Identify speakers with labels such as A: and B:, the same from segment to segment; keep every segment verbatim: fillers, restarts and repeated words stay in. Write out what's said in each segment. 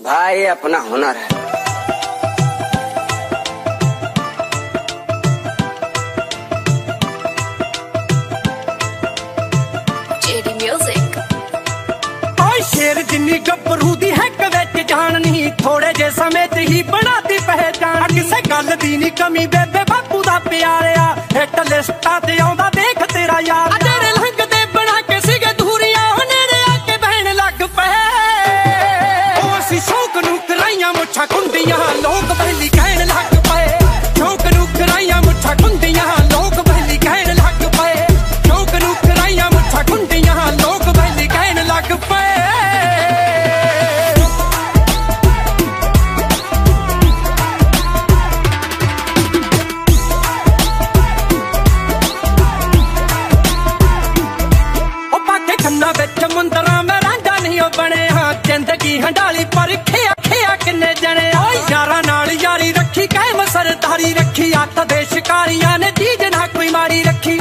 A: भाई अपना हुनर है।
B: शेर जिन्नी गब्बरू दी है कवेच जान नहीं, थोड़े जे समय च ही बनाती पहचान। किसे गल दी नी कमी बेबे बापू दा प्यारिया, हिट लिस्टां ते आउंदा देख तेरा यार। तेरे लंघदे बना के सिगे दूरियां, नेड़े आके बहन लग पए। ओ असी शौक नूं कराइयां मुछां कुंडियां, लोग बहली कहण लग पए। शौक नूं कराइयां मुछां कुंडियां, लोग बहली कहण लग पए। शौक नूं कराइयां मुछां कुंडियां, लोग बहली कहण लग पए। मुंदरा मैं रांझा नहीं बने, हाँ जिंदगी हंडाली पर खिया खिया किन्ने जने। यारा नाल यारी रखी कायम सरदारी रखी, अत दे शिकारियां ने चीज ना कोई मारी रखी।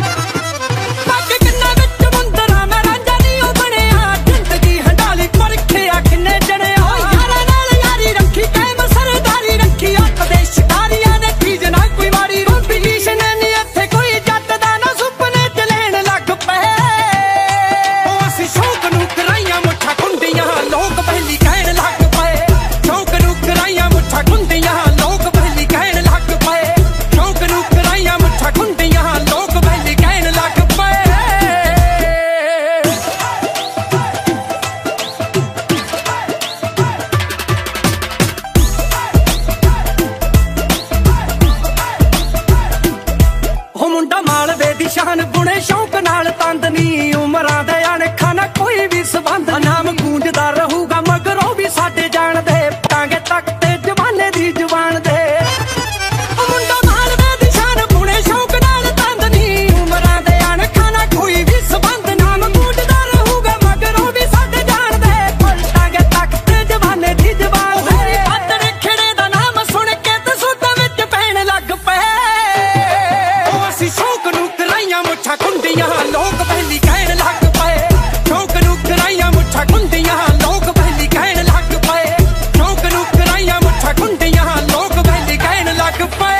B: मुंदरा मैं रांझा नहीं बने, हाँ जिंदगी हंडाली पर खिया किन्ने जने। यारा नाल यारी रखी कायम सरदारी रखी, अत दे शिकारियां ने चीज ना कोई मारी रखी। नहीं इत्थे कोई जट दा ना सुपने च लैण लग पए। शौक नूं कराइयां मुछां कुंडियां, लोग बहली कहण लग पए। शौक नूं कराइयां मुछां कुंडियां, लोग बहली कहण लग पए। शौक नूं कराइयां मुछां कुंडियां, लोग बहली कहण लग पए। हो मुंडा मालवे दी शान बुणे शौक नाल तंदनी, उमरां दे अणखा ना कोई भी संबंध। नाम गूंजदा रहूगा मगरों भी साडे जान दे, टांगे तक ते जवाने दी जवान दे। मुंडा मालवे दी शान बुणे शौक नाल तंदनी, उमरां दे अणखा ना कोई भी संबंध। नाम गूंजदा रहूगा मगरों भी साडे जान दे, टांगे तक ते जवाने दी जवान दे। पातड़े खिड़े दा नाम सुन के ते सुद्दा विच पैण लग पए। ओ असी शौक नूं कराइयां मुछां कुंडियां, लोग बहली कहण लग पए। शौक नूं कराइयां मुछां कुंडियां, लोग बहली कहण लग पए। शौक नूं कराइयां मुछां कुंडियां, लोग बहली कहण लग पए।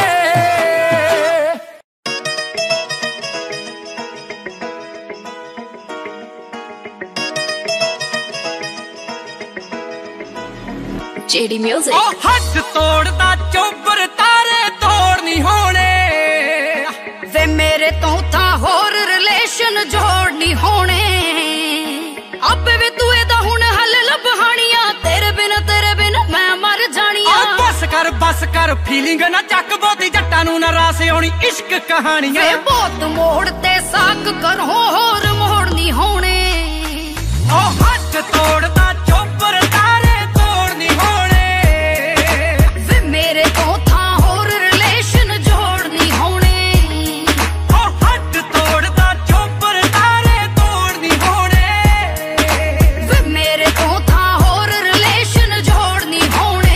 C: JD music.
B: ओ हद तोड़दा चोबर तारे तोड़ नहीं होने,
C: वे मेरे तो था होर रिलेशन जोड़ नहीं होने। अबे वे तू एदा हुण हल लभाणियां, तेरे बिन तेरे बिन मैं मर जानियां।
B: बस कर बस कर फीलिंग ना चक, बोती जट्टां नूं ना रास आउणी इश्क कहानियां।
C: वे बहुत मोड़ ते साक करो, होर मोड़ नहीं होने।
B: ओ हद तोड़दा चोबर तारे तोड़ नहीं होने,
C: वे मेरे तो था होर रिलेशन जोड़ नहीं होने।
B: ओ हद तोड़दा चोबर तारे तोड़ नहीं होने,
C: वे मेरे तो था होर रिलेशन जोड़ नहीं होने।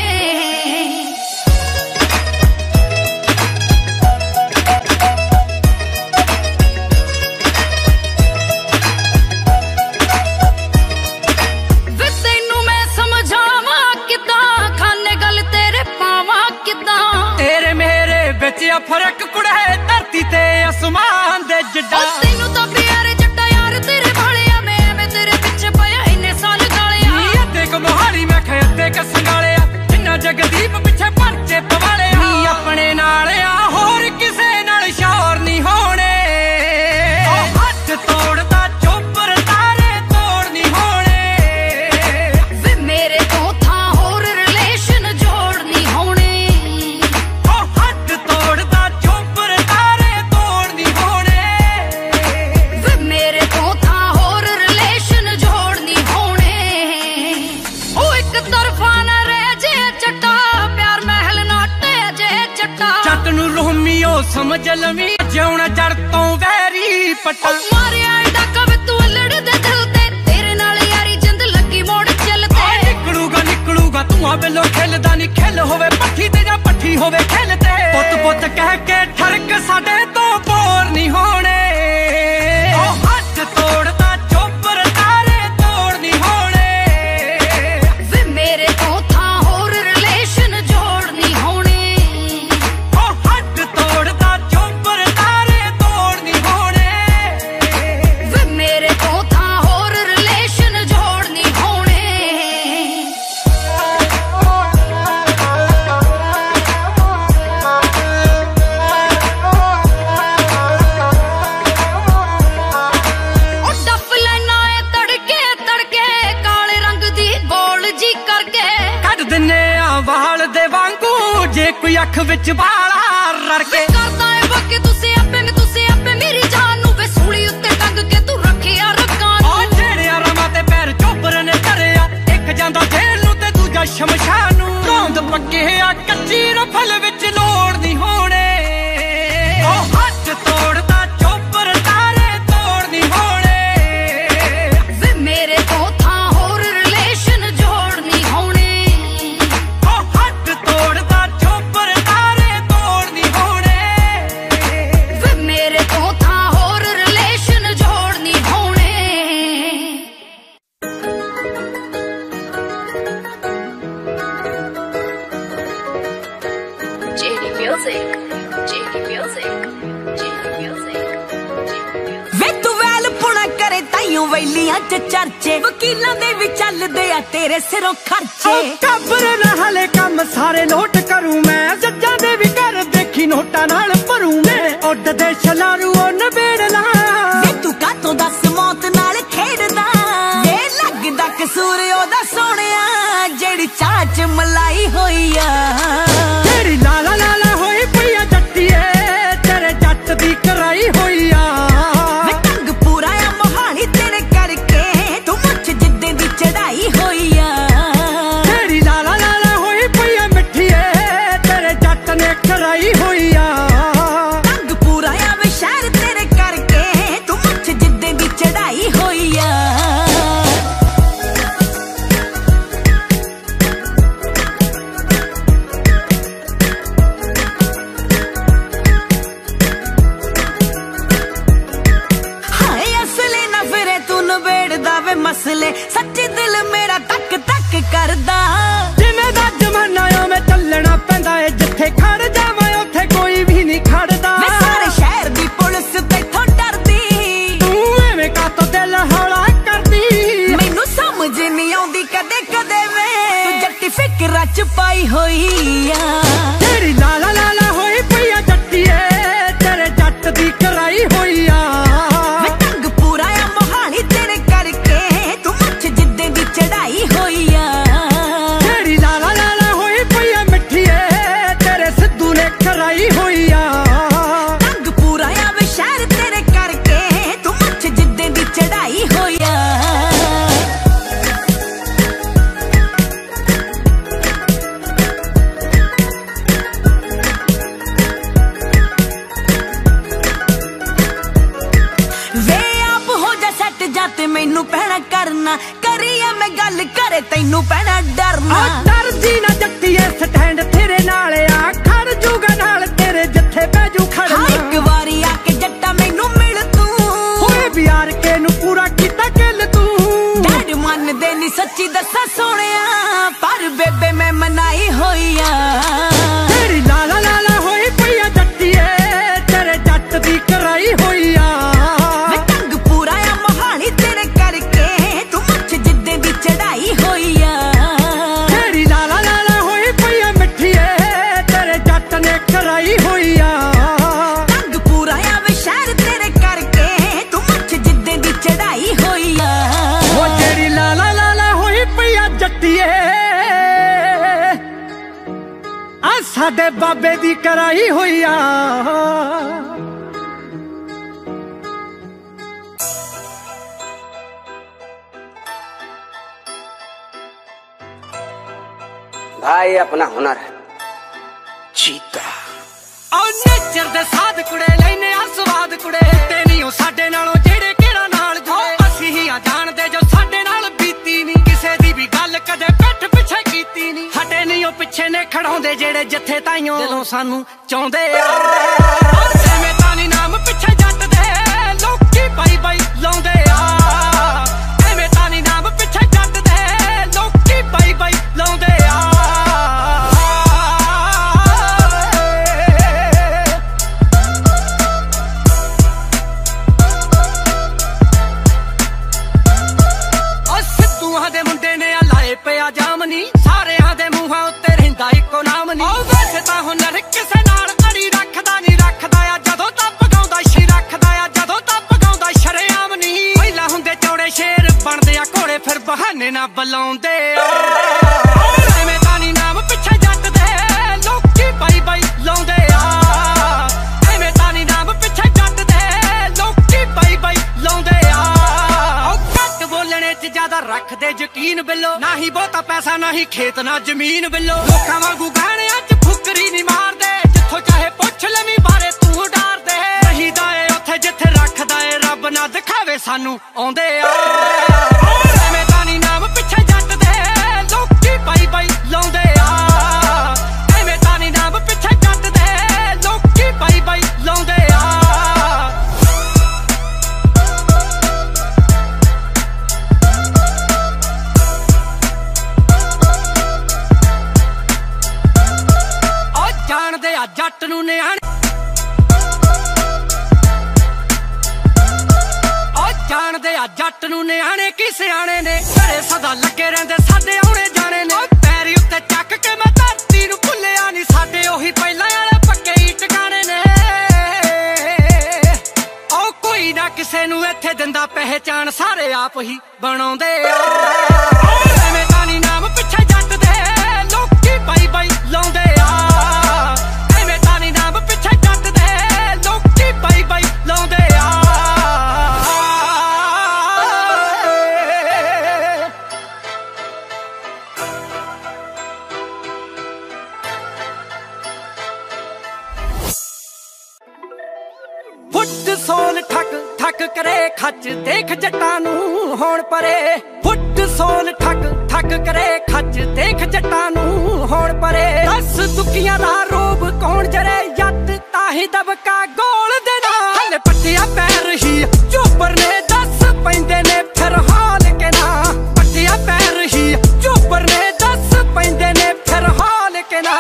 C: वे तैनू मैं समझावां किदां, खाने गल तेरे पावां किदां।
B: तेरे मेरे बिच आ फर्क कुड़ा है धरती ते आसमान दे जिड्डा।
C: ओ तैनू तां प्यारे जट्टा यार तेरे भालिया, मैं मैं तेरे पिछे पाया इन्ने साल गालिया।
B: नी अद्धे क मोहाली मैं खे अद्धे क संगालिया, जिन्ना जगदीप पिछे परचे पवाले। नी अपने नाल आ होर किसे नाल शौर नहीं होने। ओ हद तोड़दा चोबर तारे तोड़ नहीं होने,
C: वे मेरे तो था होर रिलेशन जोड़ नहीं होने।
B: ओ हद तोड़दा चोबर तारे तोड़ नहीं होने,
C: वे मेरे तो था होर रिलेशन जोड़ नहीं होने। ओ एक तरफा ना रह जे चट्टा, प्यार महल नाटे जे चट्टा।
B: जट नूं रोमियो समझ लवी, जिउणा जड़ तो वैरी पट्टा।
C: मारिया एडा कवे तू लड़ दे दिल ते, तेरे नाल यारी जिंद लगी मोड़ चलते।
B: निकलूगा निकलूगा धुआं बेलो खिलदा नी, खिल होवे पट्ठी ते जां पट्ठी होवे खिलते। पुत पुत कह के ठरक साडे तो बोर नहीं होने। ओ हद तोड़दा चोबर तारे तोड़ नहीं होने,
C: वे मेरे तो
B: दिने आ वाल दे वांगू जे कोई अख विच बाला रड़के
C: करदा है वके तुसे आपे में तुसे आपे मेरी जान नु वे सूली उत्ते टंग के तू रखिया रक्कां
B: ओ जेड़े रमा ते पैर चोपर ने धरिया एक जांदा जेल नु ते दूजा शमशान नु रौंद पक्के आ कच्ची रफल विच लोड़ नहीं होने ओ हट तोड़दा चोपर तारे तोड़ नहीं होने
C: वे मेरे तो था होर रिलेशन जोड़ नहीं होने
B: ओ हट तोड़दा चोपर तारे तोड़ नहीं होने
C: वे मेरे तो था होर रिलेशन जोड़ नहीं होने JD music JD music JD music
A: वे तू वैल पुना करे ताइयों वैलियां च चर्चे वकीलां दे भी चलदे आ तेरे सिरों खर्चे
B: कबर ना हले कम सारे नोट करूं मैं जज्जां दे भी कर देखी नोटा नाल भरूं मैं उड दे छलारू ओ नबेड़ ला
A: वे तू कातों दस मौत नाल खेडदा वे लगदा कसूर ओदा सोहणिया जेड़ी चाच मलाई होई आ
B: तेरी लाला लाला होई पईया जट्टीए तेरे जट दी कराई होई आ
A: वे टंग पूरा आ मोहाली तेरे करके तू मुझ जिद्दे दी चढ़ाई होई आ
B: तेरी लाला लाला होई पईया मिठीए तेरे जट ने कराई होई आ
A: टंग पूरा आ वे शहर तेरे करके तू मुझ जिद्दे दी चढ़ाई होई आ मसले सच्चे दिल मेरा तक तक करदा
B: जिवें दा जमाना ओवें चलना पैंदा है जिथे खड़ जावां उथे कोई भी नहीं खड़दा
A: वे सारे शहर दी पुलिस तैथों डरदी
B: तू एवें कातों दिल हौला करदी
A: मैनू समझ नहीं आउंदी कदे कदे वे तू जट्टी फिकरा च पाई होई आ
B: तेरी लाला लाला होई पईया जट्टीए तेरे जट दी कराई होई आ
A: वे टंग पूरा आ मोहाली तेरे करके तू मुझ जिद्दे दी चढ़ाई होई आ
B: तेरी लाला लाला होई पईया मिठीए तेरे सिद्धू ने कराई होई आ
A: टंग पूरा आ वे शहर तेरे करके तू मुझ जिद्दे दी चढ़ाई होई आ मैनू पैना करना करिए मैं गल करे तैनू पैना डरना
B: डर जी ना जट्टीए स्टैंड तेरे नाल आ खड़ जूगा नाल तेरे जत्थे बैजू खड़ना
A: एक बारी आके जट्टा मैनू मिल तू
B: होए बियार के नु पूरा कीता किल तू
A: डैड मन दे नी सच्ची दसा सोहणिया पर बेबे मैं मनाई होई आ
B: तेरी लाला लाला होई पईया जट्टीए तेरे जट दी कराई होई आ
A: चढ़ाई होई आ
B: तेरी लाला लाला होई पईया मिठीए तेरे जट ने कराई होई आ
A: टंग पूरा आ वे शहर तेरे करके तू मुझ जिद्दे दी चढ़ाई होई आ
B: ओ तेरी लाला लाला होई पईया जट्टीए आ साडे बाबे दी कराई होई आ
D: भाई अपना हुनर है
B: चीता और नेचर दे साध कुड़े लेने आ स्वाद कुड़े ते नहीं ओ साडे नालों जेड़े केड़ा नाल जुड़े असी ही आ जानदे जो साडे नाल बीती नहीं किसे दी भी गल कदे पिठ पिछे कीती नहीं हटे नहीं ओ पिछे ने खड़ाउंदे जेड़े जथे ताइयों दिलों सानू चाहुंदे आ एवें तां नी नाम पिछे जट दे लोकी बाई बाई लाउंदे आ एवें तां नी नाम पिछे जट दे लोकी बाई बाई लाउंदे आ पिया जामनी सारे दे मूहां उत्ते रहिंदा इको नाम नी ओ वैसे तां हुनर किसे नाल अड़ी रखदा नी रखदा आ जदों तप गाउंदा शी रखदा आ जदों तप गाउंदा शरेआम नी पहिला हुंदे चौड़े शेर बनदे आ घोड़े फिर बहाने ना बुलाउंदे आ एवें तां तीन बिलो, ना ही बहुता पैसा ना ही खेत ना जमीन बिलो। लोकां वांगू गाणियां च फुकरी नहीं मारदे, जिथों चाहे पुछ लवीं बारे तू डार दे। नहीं दाए उत्थे जिथे रखदा ए रब ना दिखावे सानू आउंदे आ। एवें तां नी नाम पिछे जट दे लोकी बाई बाई लाउंदे आ। एवें तां नी नाम पिछे जट दे लोकी बाई बाई लाउंदे आ। जानदे आ जट नूं नियाणे, ओ जानदे आ जट नूं नियाणे की सियाणे ने। घरे सदा लगे रहिंदे साडे आउणे जाणे ने। पैरी उत्ते चक के मैं धरती नूं भुल्लिया नी, साडे ओही पहिलां वाले पक्के ही टिकाणे ने। ओ कोई ना किसे नूं इत्थे दिंदा पहचान, सारे आप ही बनाउंदे आ। एवें तां नी नाम पिछे जट दे लोकी बाई बाई लाउंदे आ। बाई बाई लाउंदे आ। फुट सोल ठक ठक करे खच, देख जट्टां नूं होण परे। फुट सोल ठक ठक करे खच, देख जट्टां नूं होण परे। दस दुखियां दा रोब कौन जरे, जट ताही दबका गोल दे ना। हले पट्टिया पैर ही चोपर ने दस पैंदे ने फिर हाल के ना। पट्टिया पैर ही चोपर ने दस पैंदे ने फिर हाल के ना।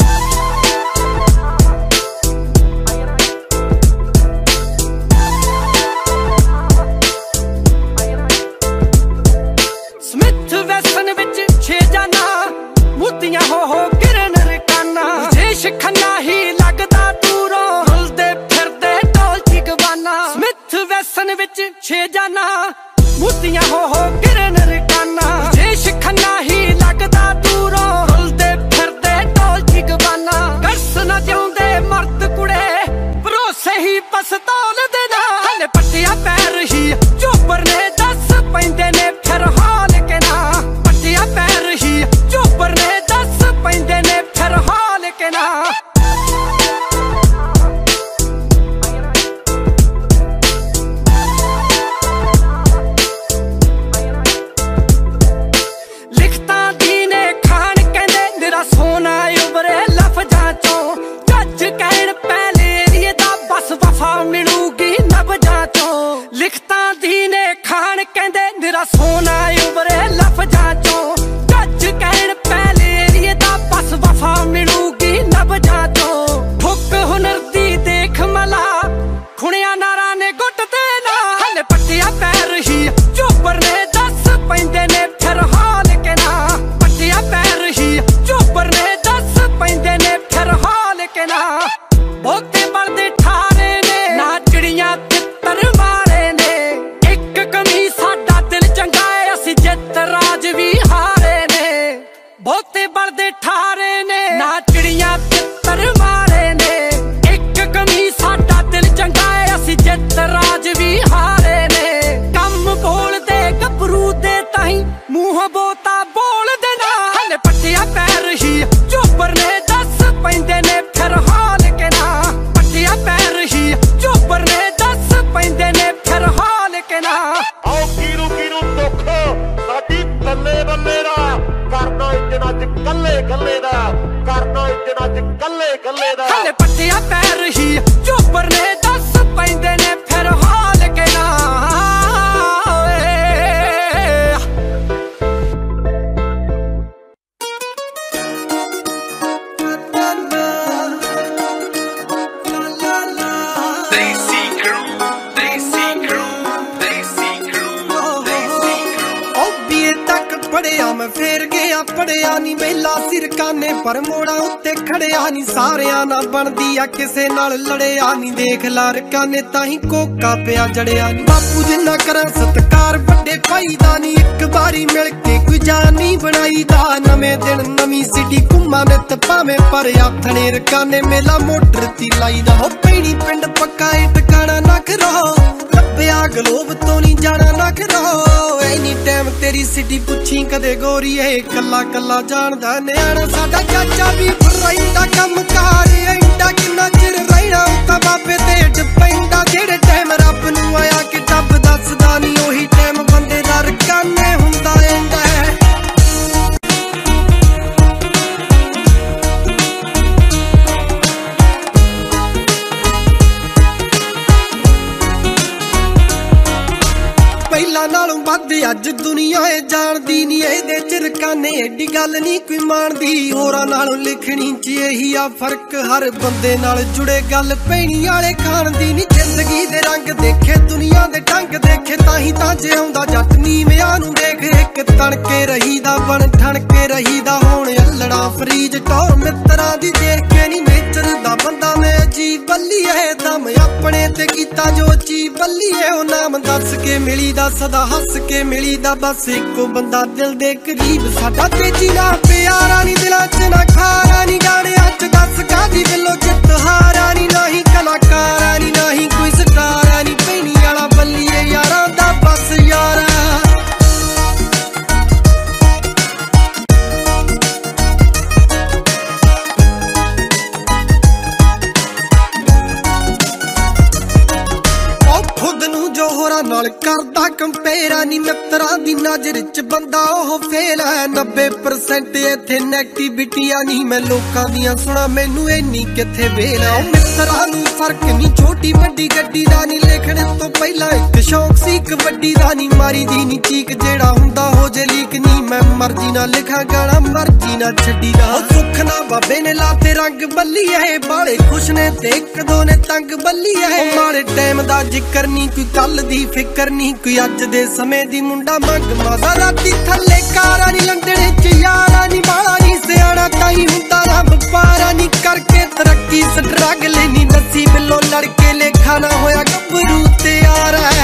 B: स्मिथ वैसन विच छे जाना, मोतियां हो हो गिरन रकाना। जेश खन्ना ही लगदा दूरों, रुलदे फिरदे ढोलकी गवाना। स्मिथ वैसन विच छे जाना, मोतियां हो हो गिरन रकाना। जेश खन्ना ही लगदा दूरों, रुलदे फिरदे ढोलकी गवाना। गर्स ना जिउंदे मर्द कुड़े, भरोसे ही पस्तौल दे ना। हले पट्टिया पैर ही चोपर ने दस पैंदे ने फिर हाल के ना। पट्टिया पैर ही चोपर ने दस पैंदे ने फिर हाल के ना। लिखतां दी ने खान कहंदे निरा सोना उबरे लफजां चों। जज कहण पहले एरिए दा बस वफा मिलूगी नबजां चों। लिखतां दी ने खान कहंदे निरा सोना उबरे लफजां चों। जज कहण पहले एरिए दा बस वफा मिलूगी नबजां चों। ठुक हुनर दी देख मला, खुणिया नारा ने गुट दे ना। हले पट्टिया पैर ही चोपर ने दस पैंदे ने फिर हाल के ना। पट्टिया पैर ही चोपर ने दस पैंदे ने फिर हाल के ना। बहुते बलदे ठारे ने, ना चिड़ियां तित्तर मारे ने। एक कमी साडा दिल चंगा है, असी जित राज भी हारे ने। बहुते बलदे ठारे ने, ना चिड़ियां तित्तर मारे ने। एक कमी साडा दिल चंगा है, असी जित राज भी हारे ने। कम बोलदे गभरू दे ताहीं, मूंह बोता बोल दे ना। हले पट्टिया पैर ही चोपर ने दस पैंदे ने फिर हाल के ना। पट्टिया पैर ही चोपर ने दस पैंदे ने फिर हाल के ना।
E: आओ कीरू कीरू दुख साडी बल्ले बल्ले दा, करना इतना च कल्ले कल्ले दा। करना इतना च कल्ले कल्ले दा।
B: हले पट्टिया पैर ही चोपर ने दस पैंदे ने फिर हाल के ना।
F: मैं फेर गया पढ़िया नी, मेला सिरकाने पर मोड़ा उत्ते खड़िया नी। सारिया ना बनदी आ किसे नाल लड़िया नी। देख लारका ने ताही कोका पिया जड़िया नी। बापू जिन्ना करा सत्कार बड़े भाई दा नी, एक बारी मिल के कोई जान नी बनाई दा। नवे दिन नवी सिटी घुमा दा नित भावे पर आथणे रकाने मेला मोटर ती लाई दा हो पैणी पिंड पक्का ए टकाना ना करो लब्बिया गलोब तो नहीं जाना ना करो एनी टाइम तेरी सिटी पुछी कदे गोरीए कला कला जानदा न्याणा साडा चाचा भी फराइंदा कम कार एंडा किन्ना चिर रहना उता बाबे ते डिपेंडा जेड़े टाइम रब नू आया कि टब दसदा नहीं ओही टाइम बंदे दा रकाने हुंदा एंदा पहला नालों वध अज दुनिया ए जानदी नी एदे च रकाने एडी गल नी कोई मानदी होरां नालों लिखनी च यही आ फर्क हर बंदे नाल जुड़े गल पैणी वाले खान दी नी जिंदगी दे रंग देखे दुनिया दे ढंग देखे ताही तां जे आउंदा जट नीविआं नूं देख एक तणके रहीदा बन ठणके रहीदा होण अल्लड़ा फरीज टौर मित्तरां दी देख के नी नेचर दा बंदा मैं अजीब बल्ली है दम अपने ते कीता जो चीज बल्ली है ओ नाम दस के मिली दा सदा हस के मिली दा बस इको बंदा दिल दे करीब साडा तेजी ना प्यारा नी दिलां च ना खारा नी गाने अच दस कादी बिलो जित हारा नी नाही कलाकारा नी नाही कोई स्टारा नी पैनी वाला बल्ली यारां दा बस यारा नाल करदा कंपेयर नी मित्तरां दी नजर च बंदा ओह फेल है नब्बे परसेंट इत्थे नेगेटिविटी नी मैं लोकां दियां सुना मैनू इन्नी किथे वेल है मित्तरां नू फर्क नी छोटी वड्डी गड्डी दा नी लिखने तो पहला एक शौक सी इक वड्डी दा नी मारी दी नी चीक जेड़ा हुंदा हो जे लीक नी मैं मर्जी ना लिखा गाना मर्जी ना छड्डी दा सुख ना बाबे ने लाते रंग बल्ली है बाले खुश ने ते इक दो ने तंग बल्ली है माड़े टाइम दा जिक्र नी कोई कल दी फिकर नी कोई अज दे समय दी मुंडा मंग माजा राती थल्ले कारा नी लंडने च यारा नी बाला नी सियाणा ताई हुंदा रब पारा नी करके तरक्की स्ट्रगल नी नसी बिलो लड़के लेखा ना होया गबरू ते यार है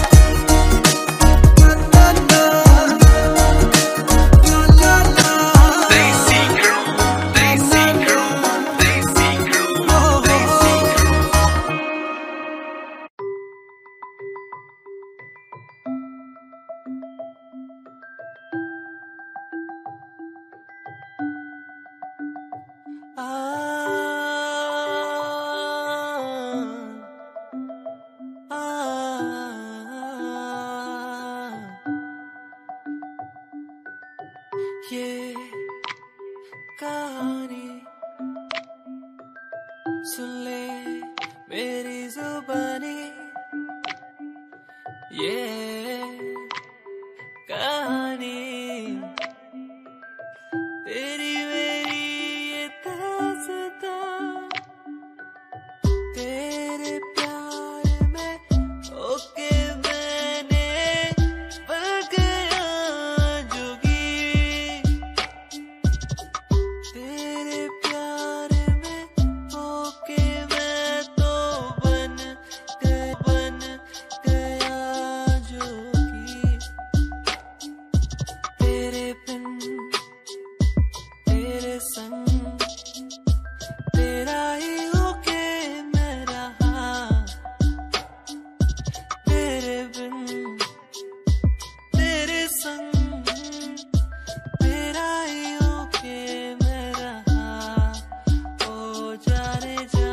G: ये कहानी सुन ले मेरी जुबानी ये कहानी तेरी मेरी ये दास्तां तेरे प्यार में ओके मैंने पल गया जोगी तेरे प्यार में ओके मैं तो बन गया बन गया जोगी तेरे बिन तेरे संग तेरा ही होके मैं रहा तेरे बिन तेरे संग तेरा ही होके मैं रहा ओ जाने जा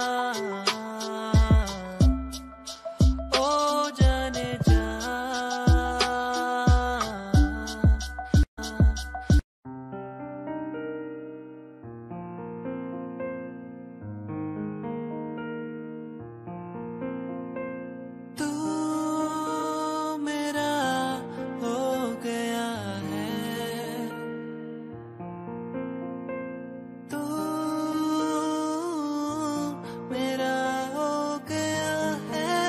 G: ओ जाने जा तू मेरा हो गया है तू मेरा हो गया है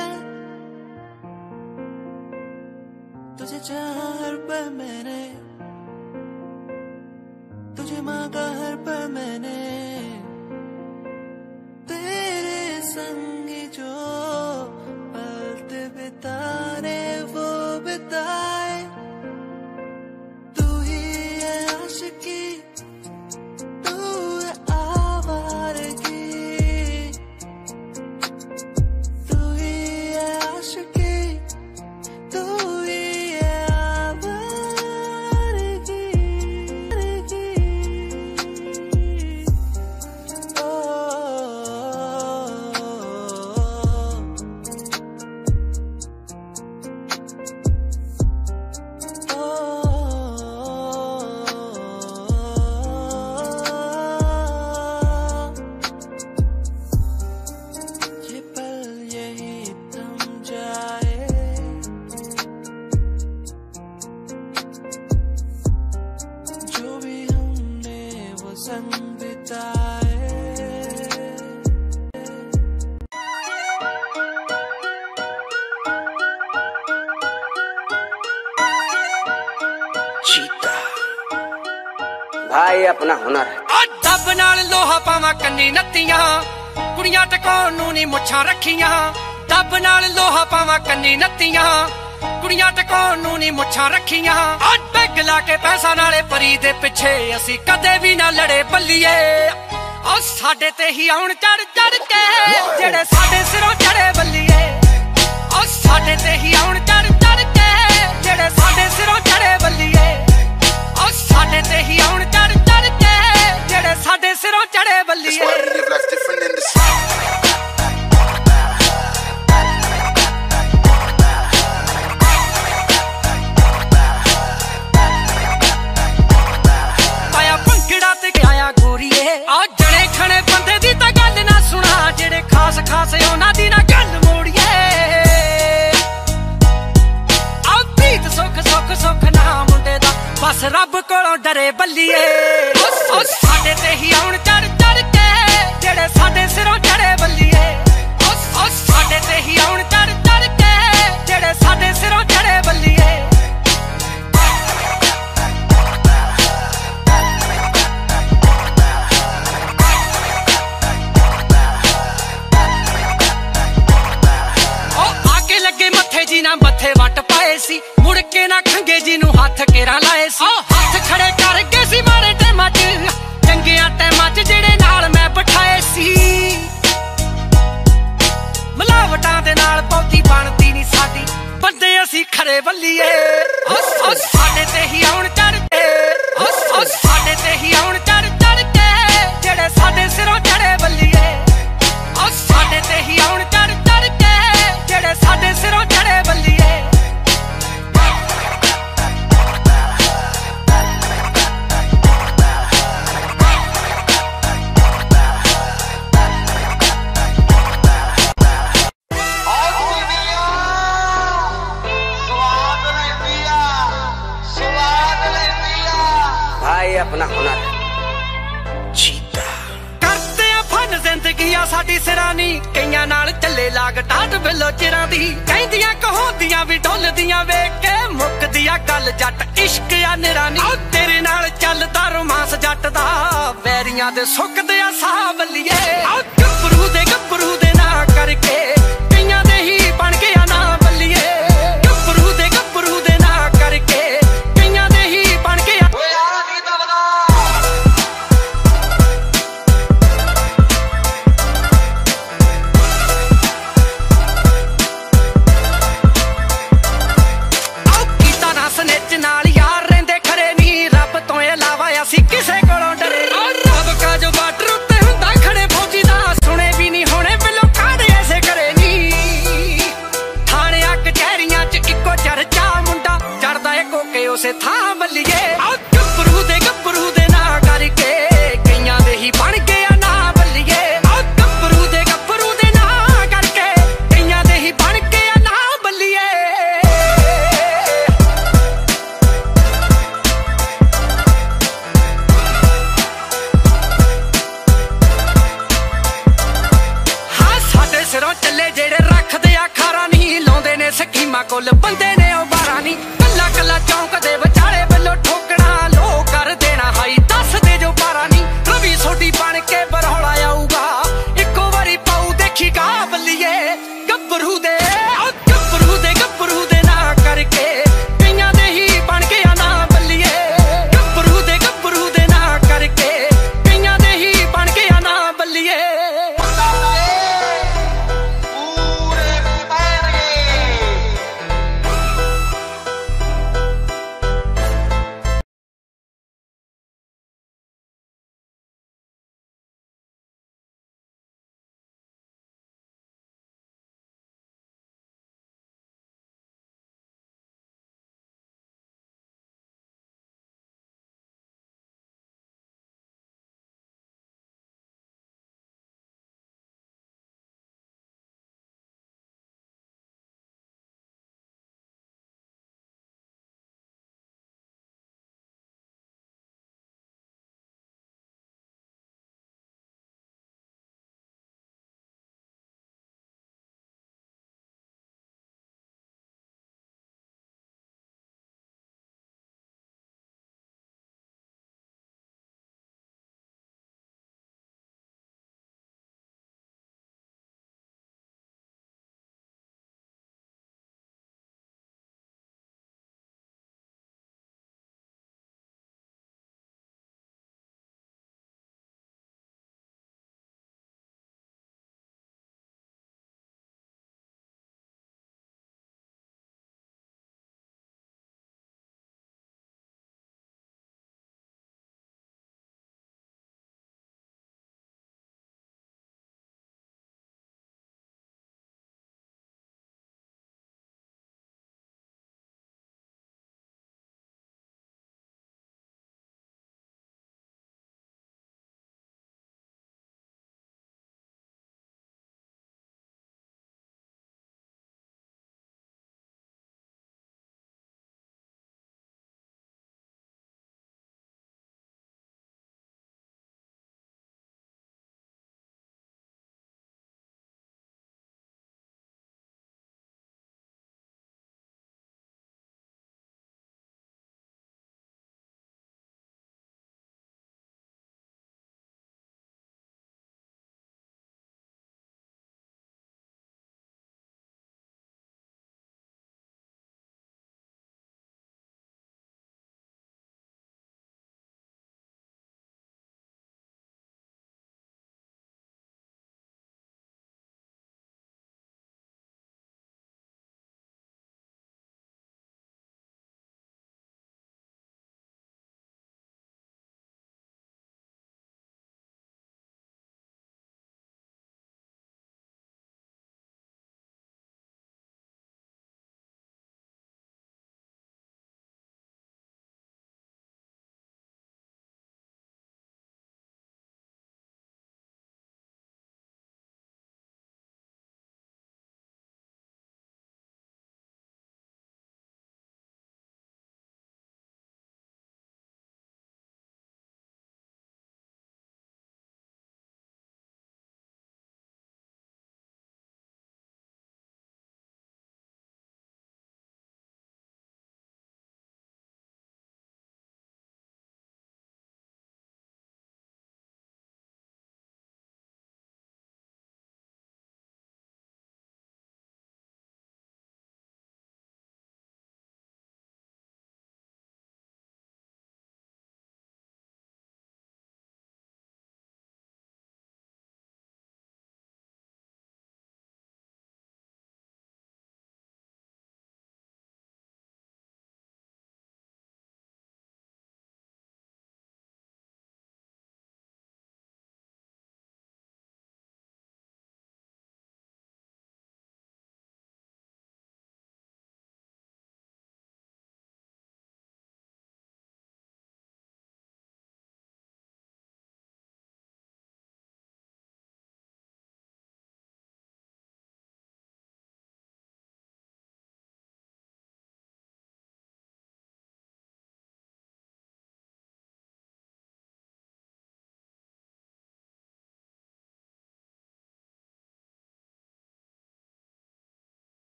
G: तुझे चाहा हर पल मैंने तुझे मांगा हर पल मैंने तेरे संग जो पल बिताने वो बिताए तू ही है आशिकी तू संग बिताए।
D: चीता भाई अपना हुनर है।
B: डब नाल लोहा पावा कन्नी नत्तियां कुड़ियां टकाउण नूं नी मुच्छां रखियां। डब नाल लोहा पावा कन्नी नत्तियां कुड़ियां टकाउण नूं नी मुच्छां रखियां। पैग ला के पैसा नाले परी दे पिछे असी कदे भी ना लड़े बल्लीए। ओ साडे ते ही आउण चढ़ चढ़ के जेड़े साडे सिरों चढ़े बल्लीए। ओ साडे ते ही आउण चढ़ चढ़ के जेड़े साडे सिरों चढ़े बल्लीए। ओ साडे ते ही आउण चढ़ चढ़ के जेड़े साडे सिरों चढ़े बल्लीए। खास उन्हां दी ना गल मोड़िए। आ प्रीत सुख सुख सुख ना मुंडे दा बस रब कोलों डरे बल्लीए। ओ साडे ते ही आउण चढ़ चढ़ के जेड़े साडे सिरों चढ़े बल्लीए। ओ साडे ते ही आउण चढ़ चढ़ के जेड़े साडे सिरों चढ़े बल्लीए। जी ना मथे वट पाए सी मुड़ के ना खंगे जी नू हाथ केरा लाए सी। हाथ खड़े कर गए सी मारे टाइमां च चंगियां टाइमां च जेड़े नाल मैं बिठाए सी। मिलावटां दे नाल पौधी बनदी नी साडी बंदे असी खरे बल्लीए। ओ साडे ते ही आउण चढ़ के ओ साडे ते ही आउण चढ़ चढ़ के जेड़े साडे सिरों चढ़े बल्लीए। ओ साडे ते ही आउण चढ़ चढ़ के जेड़े साडे सिरों चढ़े बल्लीए।
D: भाई अपना हुनर है। चीता
B: करते आ फन जिंदगी आ साडी सिरानी कईयां नाल चले लाग टाट बिलो चिरां दी। कहंदियां कहोंदियां भी ढोलदियां वेख के मुकदिया गल जट इश्क आ निरानी। तेरे नाल चलदा रोमांस जट दा वैरियां दे सुकदे आ साह बल्लीए। गब्बरू दे गब्बरू दे ना करके कईयां दे ही बन गया ना बल्लीए। गब्बरू दे गब्बरू दे ना करके कईयां दे ही बन गया। सनेच नाल यार रहिंदे खरे नी रब तो इलावा असी किसे कोलों डरे। रब का जो बार्डर उत्ते हुंदा खड़े फौजी दा सुने भी नहीं होने बिलो काड़े ऐसे करे नी। थाणियां कचहरियां च इको चर्चा मुंडा चढ़दा ए कोके उसे थां बल्लीए। गब्बरू दे गब्बरू दे ना करके कईयां दे ही बन गया ना बल्लीए। गब्बरू दे गब्बरू दे ना करके कईयां दे ही बन गया ना बल्लीए। सिरों चले जेड़े रखदे आ खारा नहीं लाउंदे ने स्कीमां कुल बंदे ने ओ बारा नहीं। कल्ला कल्ला चौंक दे विचाले बल्लो ठोकना लो कर देना हाई दस दे जो पारा नहीं। रवि सोडी बन के बरौला आऊगा इको वारी पाऊ देखी गा बल्लीए। गब्बरू दे गब्बरू दे गब्बरू दे ना करके कईयां दे ही बन गया ना बल्लीए। गब्बरू दे गब्बरू दे ना करके कईयां दे ही बन गया ना बल्लीए।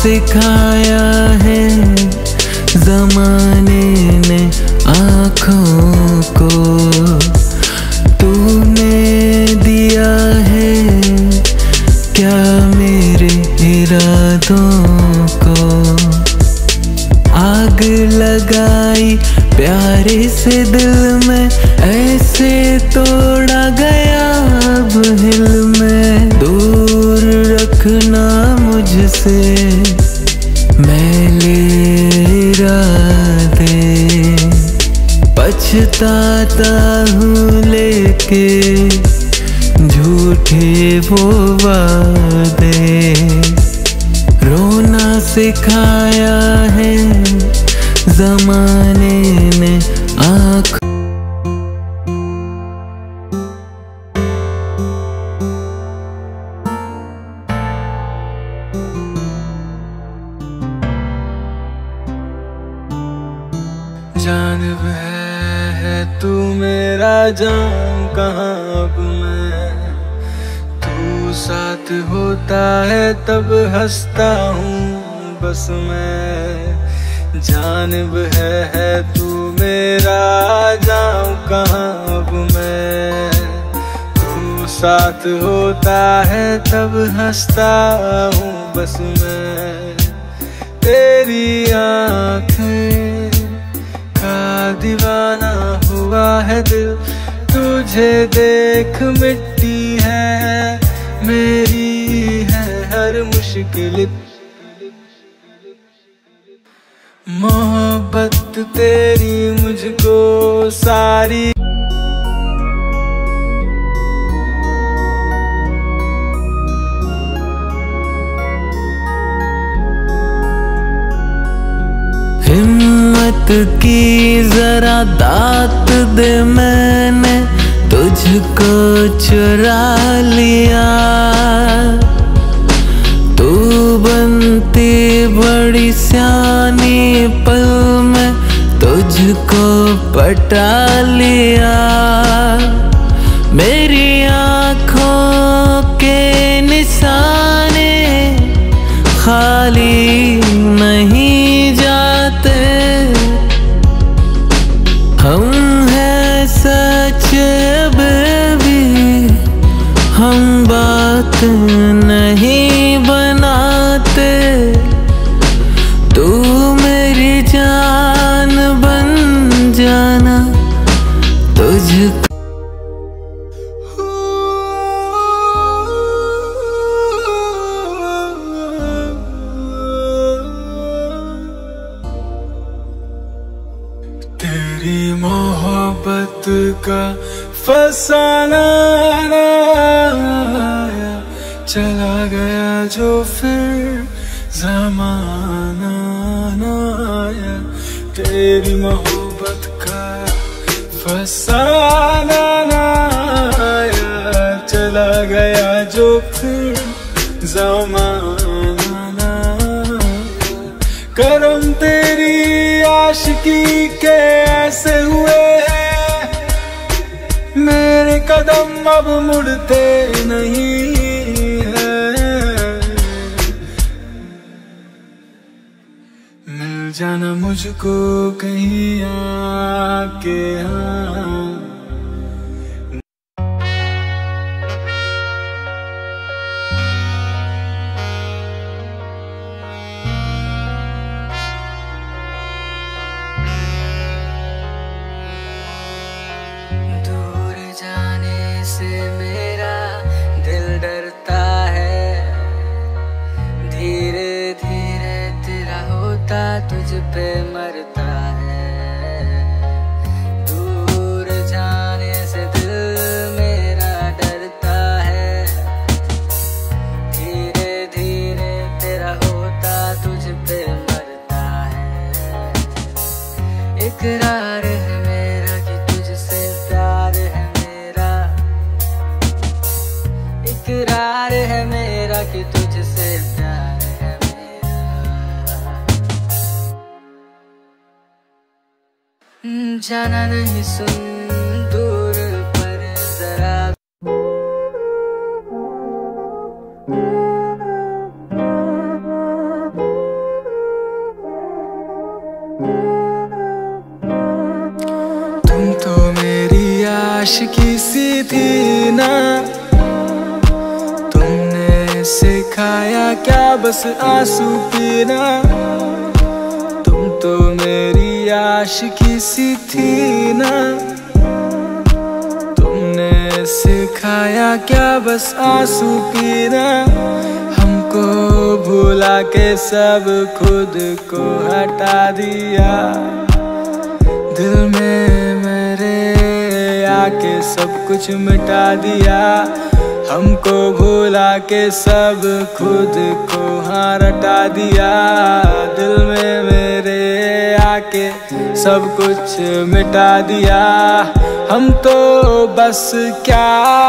H: सिखाया है ज़माने ने आँखों को, तूने दिया है क्या मेरे इरादों को। आग लगाई प्यारे से दिल में, ऐसे तोड़ा गया अब हिल में। दूर रखना मुझसे मैले इरादे, पछताता हूँ लेके झूठे वो वादे। रोना सिखाया है ज़माने ने आँख।
G: जानब है, है तू मेरा जान कहाँ अब मैं, तू साथ होता है तब हंसता हूँ बस मैं। जानब है, है तू मेरा जान कहाँ अब मैं, तू साथ होता है तब हंसता हूँ बस मैं। तेरी आँखें का दीवाना हुआ है दिल, तुझे देख मिट्टी है मेरी है हर मुश्किल। मोहब्बत तेरी मुझको सारी, हिम्मत की जरा दात दे, मैंने तुझको चुरा लिया। तू बनती बड़ी सियानी, पल में तुझको पटा लिया। मेरी आँखों के निशाने खाली नहीं जाते, हम हैं सच बेबी, हम बात नहीं बनाते। तू मेरी जान बन जाना तुझको। तेरी मोहब्बत का फसाना आया, चला गया जो फिर ज़माना ना आया। तेरी मोहब्बत का फसाना आया, चला गया जो फिर ज़माना ना आया। करम तेरी आशिकी के ऐसे हुए हैं, मेरे कदम अब मुड़ते नहीं हैं। मिल जाना मुझको कहीं आके, हाँ
H: मेरा दिल डरता है, धीरे धीरे तेरा होता तुझ पे मरता है। दूर जाने से दिल मेरा डरता है, धीरे धीरे तेरा होता तुझ पे मरता है। इकरार है मेरा कि तुझसे प्यार है मेरा, इकरार है मेरा कि तुझसे प्यार है मेरा। जाना नहीं सुन दूर पर जरा,
I: सी थी ना। तुमने सिखाया क्या बस आंसू पीना। तुम तो मेरी आशिकी सी थी ना। तुमने सिखाया क्या बस आंसू पीना। हमको भुला के सब खुद को हटा दिया। दिल में मेरे आके सब कुछ मिटा दिया। हमको भुला के सब खुद को हाँ रटा दिया। दिल में मेरे आके सब कुछ मिटा दिया। हम तो बस क्या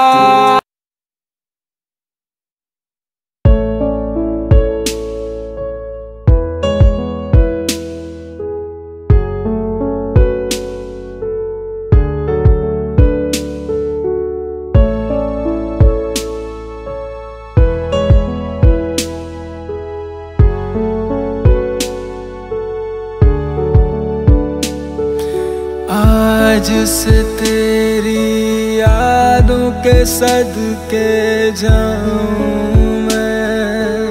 I: आज से तेरी यादों के सदके जाऊं मैं।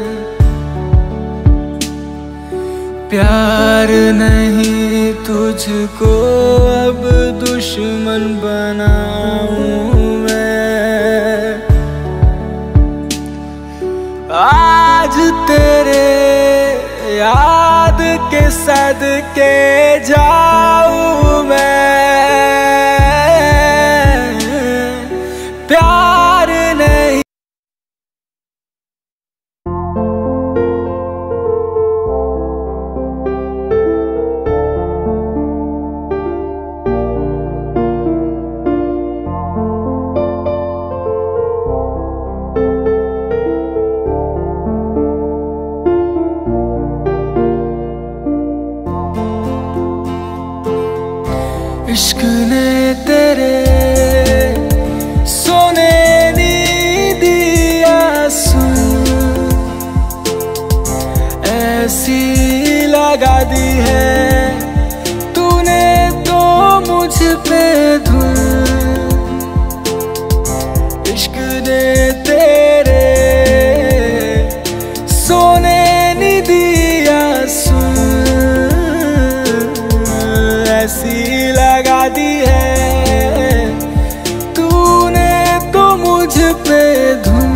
I: प्यार नहीं तुझको अब दुश्मन बनाऊं मैं। आज तेरे याद के सदके जाऊं मैं। प्यार नहीं इश्क ने तेरे सोने नी दिया सुन। ऐसी लगा दी है तूने तो मुझ पे धुन। इश्क ने तेरे सोने नी दिया सुन। ऐसी लगा दी है तूने तो मुझ पे धुन।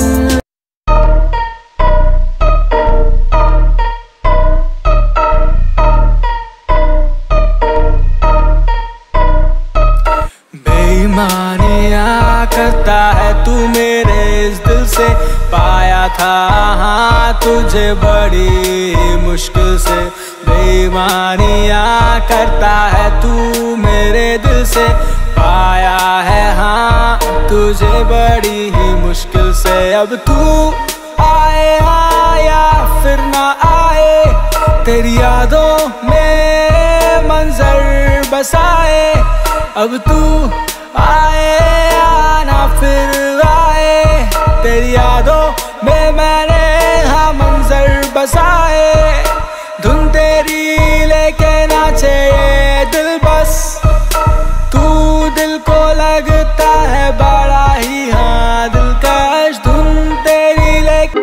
I: बेईमानियाँ करता है तू मेरे इस दिल से। पाया था हाँ तुझे बड़ी मुश्किल से। बेईमानियाँ करता है तू मेरे दिल से। पाया है हाँ तुझे बड़ी ही मुश्किल से। अब तू आए या फिर ना आए तेरी यादों में मंजर बसाए। अब तू आए या ना फिर आए तेरी यादों में मैंने हाँ मंजर बसाए। धुन तेरी लेके नाचे ये दिल बस। तू दिल को लगता है बड़ा ही हाँ दिलकश। धुन तेरी लेके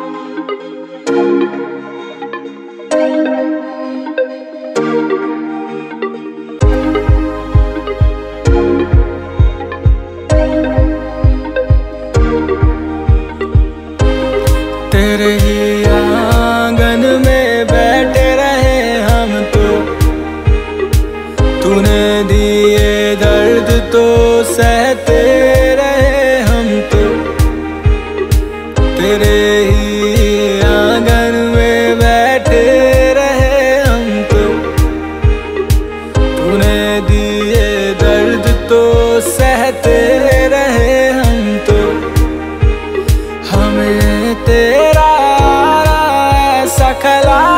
I: तेरे ही आंगन में बैठे रहे हम तो। तूने दिए दर्द तो सहते रहे हम तो। तेरे ही आंगन में बैठे रहे हम तो। तूने दिए दर्द तो सहते रहे हम तो। हमें तेरा ऐसा ख्याल